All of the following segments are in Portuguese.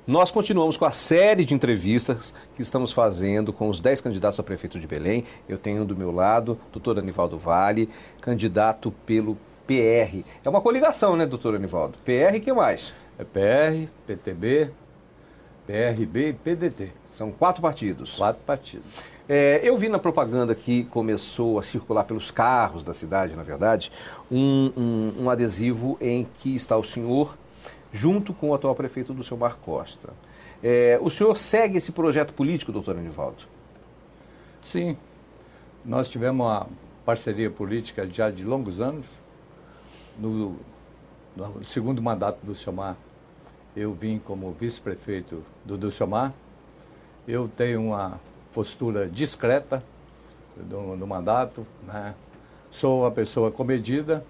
Nós continuamos com a série de entrevistas que estamos fazendo com os 10 candidatos a prefeito de Belém. Eu tenho do meu lado o doutor Anivaldo Vale, candidato pelo PR. É uma coligação, né, doutor Anivaldo? PR e que mais? É PR, PTB, PRB e PDT. São 4 partidos. 4 partidos. Eu vi na propaganda que começou a circular pelos carros da cidade, na verdade, um adesivo em que está o senhor junto com o atual prefeito do Mar Costa. O senhor segue esse projeto político, doutor Anivaldo? Sim. Nós tivemos uma parceria política já de longos anos. No segundo mandato do Mar, eu vim como vice-prefeito do Mar. Eu tenho uma postura discreta do mandato, né? Sou uma pessoa comedida,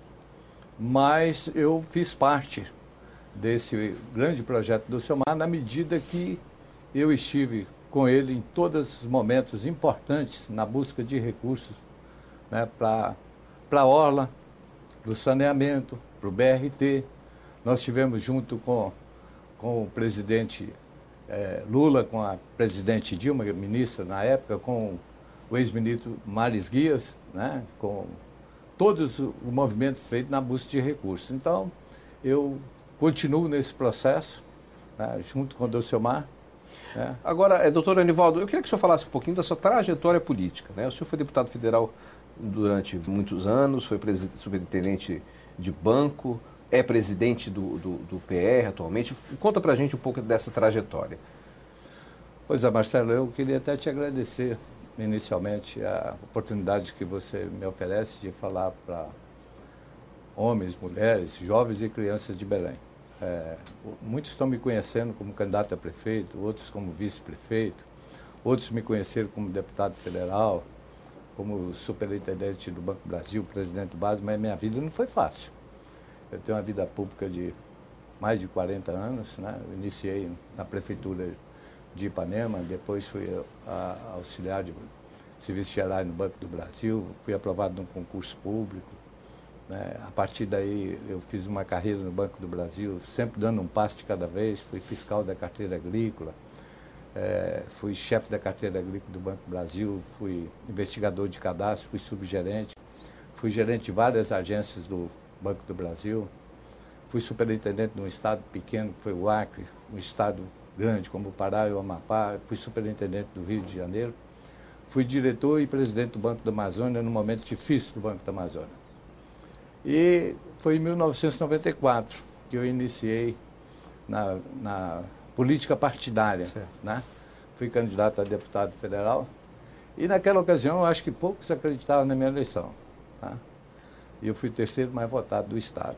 mas eu fiz parte desse grande projeto do Mar na medida que eu estive com ele em todos os momentos importantes na busca de recursos, né, para a Orla, para o saneamento, para o BRT. Nós estivemos junto com o presidente Lula, com a presidente Dilma, ministra na época, com o ex-ministro Maris Guias, né, com todos o movimento feito na busca de recursos. Então, eu continuo nesse processo, né, junto com o Delcemar. Né. Agora, doutor Anivaldo, eu queria que o senhor falasse um pouquinho da sua trajetória política, né? O senhor foi deputado federal durante muitos anos, foi superintendente de banco, é presidente do PR atualmente. Conta pra gente um pouco dessa trajetória. Pois é, Marcelo, eu queria até te agradecer inicialmente a oportunidade que você me oferece de falar para homens, mulheres, jovens e crianças de Belém. Muitos estão me conhecendo como candidato a prefeito, outros como vice-prefeito, outros me conheceram como deputado federal, como superintendente do Banco do Brasil, presidente do BASE, mas minha vida não foi fácil. Eu tenho uma vida pública de mais de 40 anos, né? Eu iniciei na prefeitura de Ipanema, depois fui auxiliar de serviço geral no Banco do Brasil, fui aprovado num concurso público, né? A partir daí eu fiz uma carreira no Banco do Brasil, sempre dando um passo de cada vez, fui fiscal da carteira agrícola, fui chefe da carteira agrícola do Banco do Brasil, fui investigador de cadastro, fui subgerente, fui gerente de várias agências do Banco do Brasil, fui superintendente de um estado pequeno, que foi o Acre, um estado grande como o Pará e o Amapá, fui superintendente do Rio de Janeiro, fui diretor e presidente do Banco da Amazônia no momento difícil do Banco da Amazônia. E foi em 1994 que eu iniciei na política partidária, né? Fui candidato a deputado federal e naquela ocasião eu acho que poucos acreditavam na minha eleição, tá? E eu fui o terceiro mais votado do estado.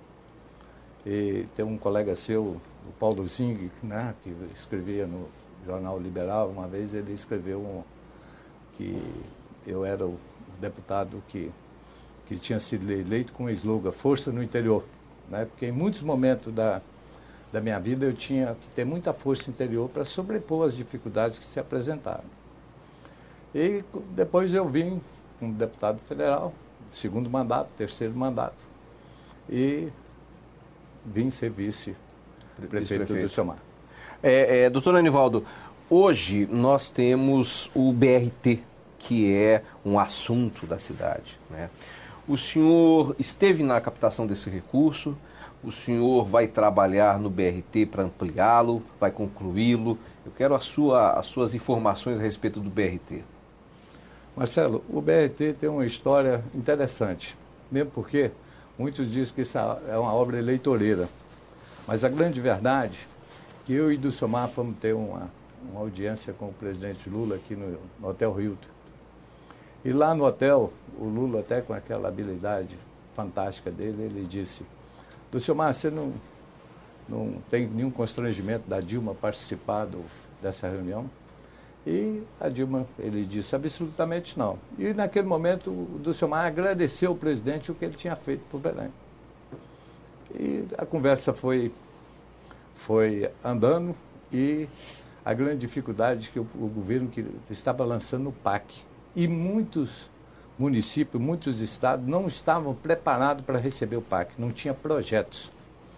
E tem um colega seu, o Paulo Zing, né, que escrevia no Jornal Liberal, uma vez ele escreveu que eu era o deputado que tinha sido eleito com o slogan Força no Interior, né, porque em muitos momentos da minha vida eu tinha que ter muita força interior para sobrepor as dificuldades que se apresentaram. E depois eu vim como deputado federal, segundo mandato, terceiro mandato, e vim ser vice-prefeito do Mar. Doutor Anivaldo, hoje nós temos o BRT, que é um assunto da cidade, né? O senhor esteve na captação desse recurso, o senhor vai trabalhar no BRT para ampliá-lo, vai concluí-lo. Eu quero as suas informações a respeito do BRT. Marcelo, o BRT tem uma história interessante, mesmo porque muitos dizem que isso é uma obra eleitoreira, mas a grande verdade é que eu e do Mar fomos ter uma audiência com o presidente Lula aqui no Hotel Hilton. E lá no hotel, o Lula, até com aquela habilidade fantástica dele, ele disse: do Mar, você não tem nenhum constrangimento da Dilma participar dessa reunião? E a Dilma, ele disse, absolutamente não. E naquele momento o Delcemar agradeceu ao presidente o que ele tinha feito por Belém. E a conversa foi andando e a grande dificuldade que o governo que estava lançando o PAC. E muitos municípios, muitos estados não estavam preparados para receber o PAC, não tinha projetos.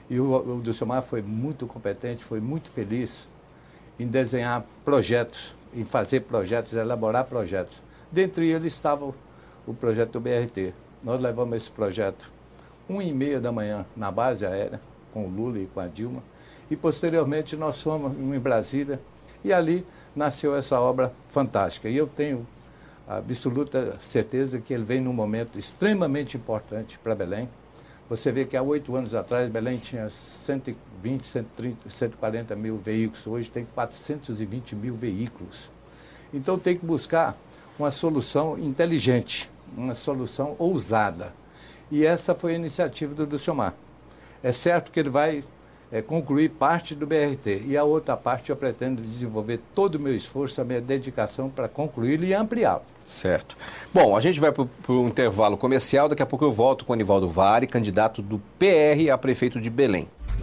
E o Dilcimar foi muito competente, foi muito feliz em desenhar projetos, em fazer projetos, elaborar projetos. Dentre eles estava o projeto do BRT. Nós levamos esse projeto 1h30 da manhã na base aérea, com o Lula e com a Dilma, e posteriormente nós fomos em Brasília, e ali nasceu essa obra fantástica. E eu tenho a absoluta certeza que ele vem num momento extremamente importante para Belém. Você vê que há 8 anos atrás, Belém tinha 120, 130, 140 mil veículos, hoje tem 420 mil veículos. Então tem que buscar uma solução inteligente, uma solução ousada. E essa foi a iniciativa do Dilcimar. É certo que ele vai concluir parte do BRT, e a outra parte eu pretendo desenvolver todo o meu esforço, a minha dedicação para concluí-lo e ampliá-lo. Certo. Bom, a gente vai para um intervalo comercial, daqui a pouco eu volto com o Anivaldo Vale, candidato do PR a prefeito de Belém.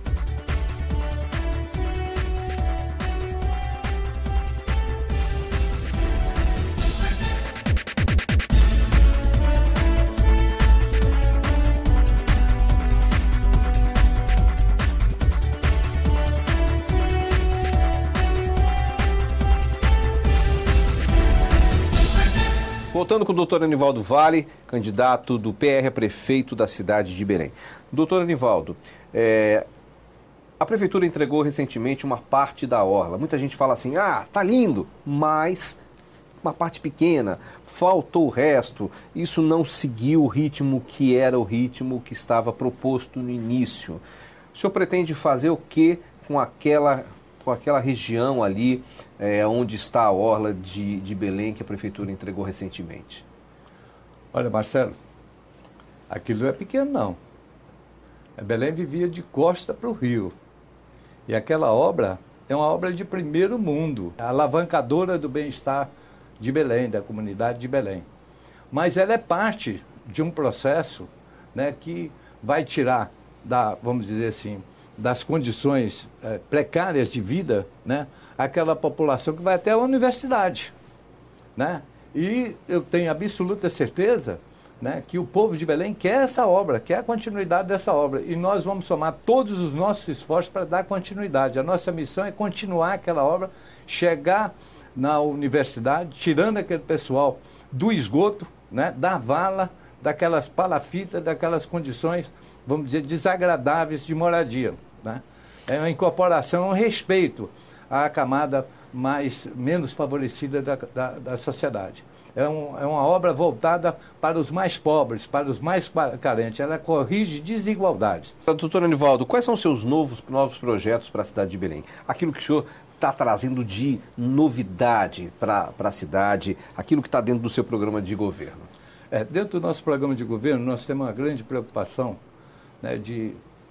Voltando com o doutor Anivaldo Vale, candidato do PR a prefeito da cidade de Belém. Doutor Anivaldo, a prefeitura entregou recentemente uma parte da orla. Muita gente fala assim, tá lindo, mas uma parte pequena, faltou o resto. Isso não seguiu o ritmo que era o ritmo que estava proposto no início. O senhor pretende fazer o que com aquela região ali onde está a orla de Belém que a prefeitura entregou recentemente? Olha, Marcelo, aquilo não é pequeno, não. Belém vivia de costa para o rio. E aquela obra é uma obra de primeiro mundo, a alavancadora do bem-estar de Belém, da comunidade de Belém. Mas ela é parte de um processo, né, que vai tirar, vamos dizer assim, das condições precárias de vida, né, aquela população que vai até a universidade, né? E eu tenho absoluta certeza, né, que o povo de Belém quer essa obra, quer a continuidade dessa obra, e nós vamos somar todos os nossos esforços para dar continuidade. A nossa missão é continuar aquela obra, chegar na universidade, tirando aquele pessoal do esgoto, né, da vala, daquelas palafitas, daquelas condições, vamos dizer, desagradáveis de moradia, né? É uma incorporação, um respeito à camada menos favorecida da sociedade. É uma obra voltada para os mais pobres, para os mais carentes. Ela corrige desigualdades. Doutor Anivaldo, quais são os seus novos projetos para a cidade de Belém? Aquilo que o senhor está trazendo de novidade para a cidade, aquilo que está dentro do seu programa de governo? Dentro do nosso programa de governo, nós temos uma grande preocupação, né, de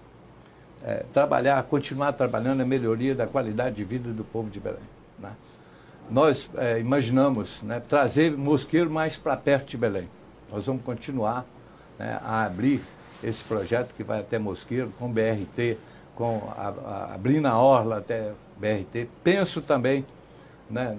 continuar trabalhando na melhoria da qualidade de vida do povo de Belém, né? Nós imaginamos, né, trazer Mosqueiro mais para perto de Belém. Nós vamos continuar, né, a abrir esse projeto que vai até Mosqueiro, com BRT, abrindo a orla até BRT. Penso também, né,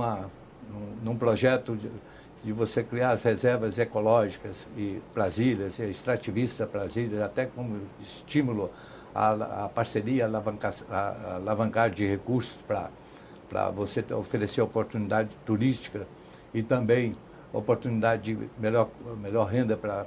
num projeto de você criar as reservas ecológicas para as ilhas, extrativistas para as ilhas, até como estímulo à parceria, a alavancar de recursos para você oferecer oportunidade turística e também oportunidade de melhor renda para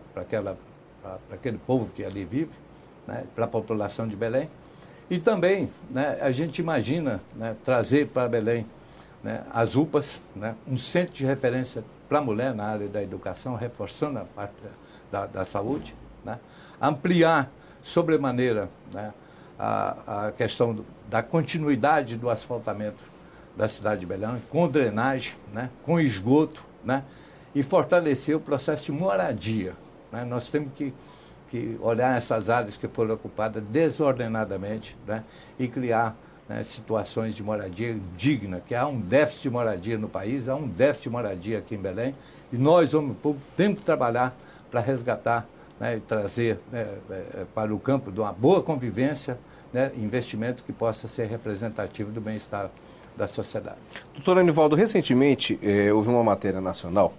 aquele povo que ali vive, né, para a população de Belém. E também, né, a gente imagina, né, trazer para Belém, né, as UPAs, né, um centro de referência para a mulher na área da educação, reforçando a parte da saúde, né, ampliar sobremaneira, né, a questão da continuidade do asfaltamento da cidade de Belém, com drenagem, né, com esgoto, né, e fortalecer o processo de moradia, né. Nós temos que olhar essas áreas que foram ocupadas desordenadamente, né, e criar, né, situações de moradia digna, que há um déficit de moradia no país, há um déficit de moradia aqui em Belém, e nós, homem público, temos que trabalhar para resgatar, né, e trazer, né, para o campo de uma boa convivência, né, investimento que possa ser representativo do bem-estar da sociedade. Doutor Anivaldo, recentemente houve uma matéria nacional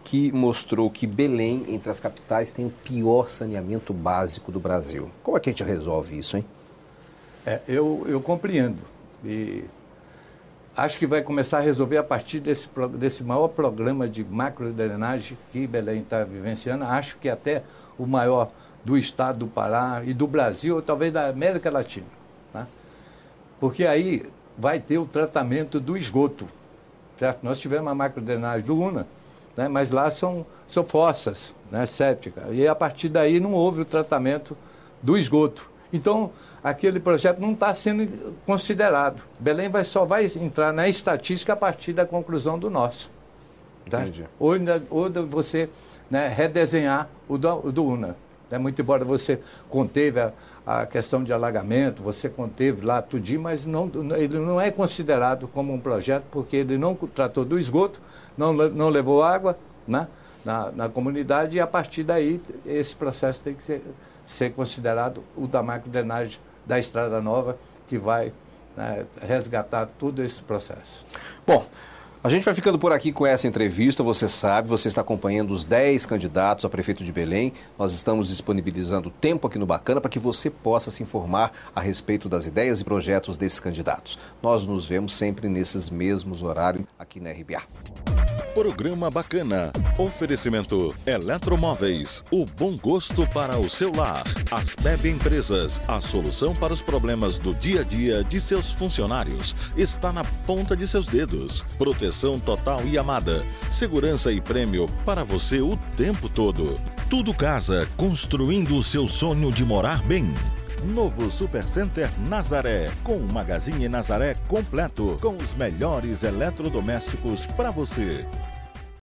que mostrou que Belém, entre as capitais, tem o pior saneamento básico do Brasil. Como é que a gente resolve isso, hein? Eu compreendo. E acho que vai começar a resolver a partir desse maior programa de macrodrenagem que Belém está vivenciando. Acho que até o maior do estado do Pará e do Brasil, ou talvez da América Latina. Tá? Porque aí vai ter o tratamento do esgoto. Certo? Nós tivemos a macrodrenagem do UNA, né? Mas lá são fossas, né, sépticas. E a partir daí não houve o tratamento do esgoto. Então, aquele projeto não está sendo considerado. Belém só vai entrar na estatística a partir da conclusão do nosso. Tá? Ou você, né, redesenhar o do UNA. Né? Muito embora você conteve a questão de alagamento, você conteve lá tudinho, mas ele não é considerado como um projeto porque ele não tratou do esgoto, não levou água, né, na comunidade, e a partir daí esse processo tem que ser considerado o da macrodrenagem da Estrada Nova, que vai, né, resgatar todo esse processo. Bom, a gente vai ficando por aqui com essa entrevista. Você sabe, você está acompanhando os 10 candidatos a prefeito de Belém. Nós estamos disponibilizando tempo aqui no Bacana para que você possa se informar a respeito das ideias e projetos desses candidatos. Nós nos vemos sempre nesses mesmos horários aqui na RBA. Programa Bacana. Oferecimento Eletromóveis. O bom gosto para o seu lar. Asbeb Empresas. A solução para os problemas do dia a dia de seus funcionários está na ponta de seus dedos. Proteção total e amada. Segurança e prêmio para você o tempo todo. Tudo Casa. Construindo o seu sonho de morar bem. Novo Supercenter Nazaré, com um Magazine Nazaré completo, com os melhores eletrodomésticos para você.